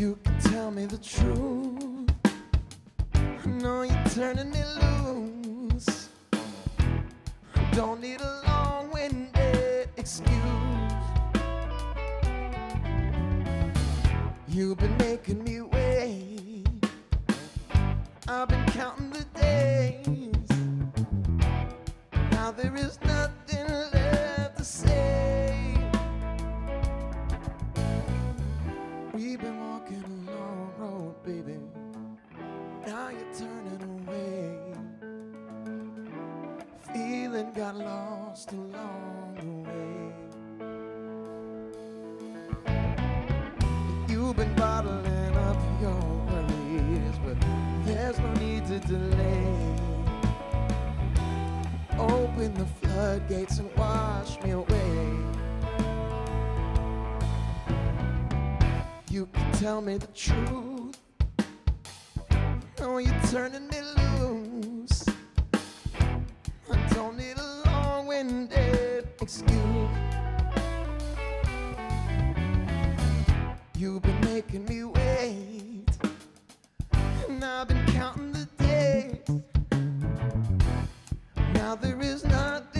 You can tell me the truth. I know you're turning me loose. Don't need a long-winded excuse. You've been making me wait. I've been counting the days. Now there is nothing left to say. We've been walking a long road, baby. Now you're turning away. Feeling got lost along the way. You've been bottling up your worries, but there's no need to delay. Open the floodgates and wash me away. You can tell me the truth. No, you're turning me loose. I don't need a long-winded excuse. You've been making me wait, and I've been counting the days. Now there is nothing